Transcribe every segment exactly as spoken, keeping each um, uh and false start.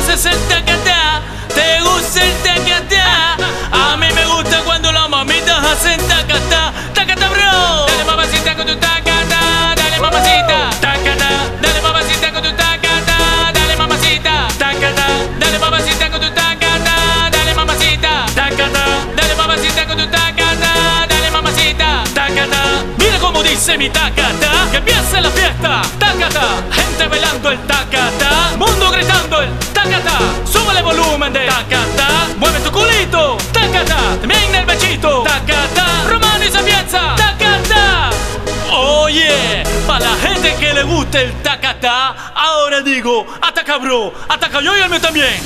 ¿Conoces el tacatá? ¿Te gusta el tacatá? A mí me gusta cuando las mamitas hacen tacatá. Tacatá, bro. Dale mamacita con tu tacatá. Dale mamacita. Tacatá. Dale mamacita con tu tacatá. Dale mamacita. Tacatá. Dale mamacita con tu tacatá. Dale mamacita. Tacatá. Dale mamacita con tu tacatá. Dale mamacita. Tacatá. Mira cómo dice mi tacatá. Que empiece la fiesta. Tacatá. Gente bailando el tacatá. Mundo gritando el tacatá. Súbele volumen de tacatá. Mueve tu culito. Tacatá. También el bechito. Tacatá. Romano y Sapienza. Tacatá. Oye, para la gente que le guste el tacatá, ahora digo, ataca bro, ataca yo y el mío también.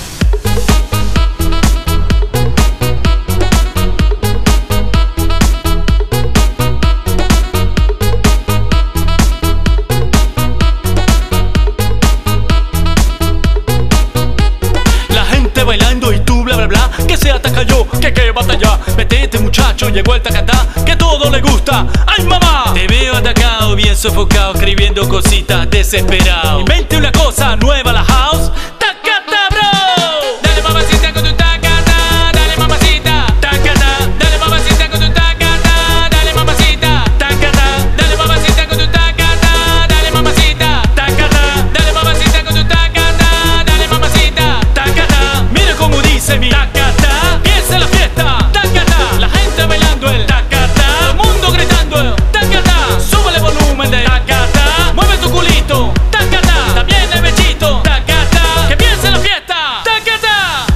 Bailando y tú bla bla bla, que se ataca yo, que que batalla. Metete muchacho, llegó el tacatá, que todo le gusta. ¡Ay mamá! Te veo atacado, bien sofocado, escribiendo cositas desesperado. Invente una cosa nueva la house. ¡Tacatá, bro! Dale mamacita con tu tacatá, dale mamacita. Tacatá, dale mamacita con tu tacatá, dale mamacita. Tacatá, dale mamacita con tu tacatá, dale mamacita. Tacatá, dale mamacita con tu tacatá, dale mamacita. Tacatá. Mira cómo dice mi tacatá. Empieza la fiesta. Tacatá. La gente bailando el tacatá. El mundo gritando el tacatá. Súbele volumen de tacatá. Mueve tu culito. Tacatá. También el bechito. Tacatá. Que empiece la fiesta. Tacatá.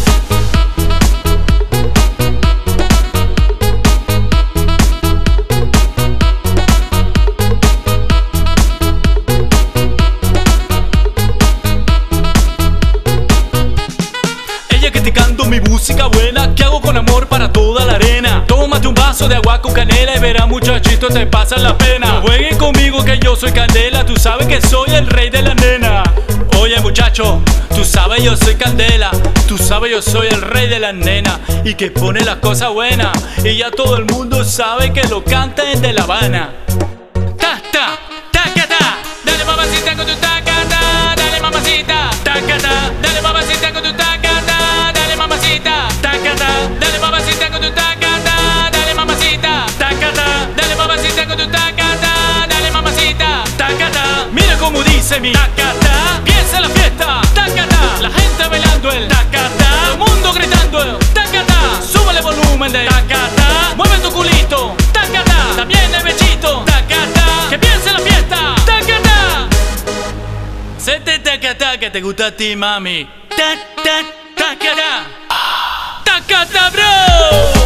Ella criticando mi música buena que hago con amor para toda la arena. Tómate un vaso de agua con canela y verás muchachito te pasan la pena. No jueguen conmigo que yo soy candela, tú sabes que soy el rey de la nena. Oye muchacho, tú sabes yo soy candela, tú sabes yo soy el rey de la nena y que pone las cosas buenas y ya todo el mundo sabe que lo canta desde La Habana. Ta ta, tacatá, dale mamacita con tu tacatá, dale mamacita, tacatá, dale mamacita con tu tacatá, dale mamacita, tacatá, dale mamacita con tu tacatá, dale mamacita, tacatá, dale mamacita con tu tacatá, dale mamacita, tacatá. Mira cómo dice mi tacatá. Empieza la fiesta. Tacatá. La gente bailando el tacatá. El mundo gritando el tacatá. Súbele volumen de tacatá. Mueve tu culito. Tacatá. También el bechito. Tacatá. Que empiece la fiesta. Tacatá. Sete tacatá que te gusta a ti, mami. Ta ta tacatá. Tacatá, bro.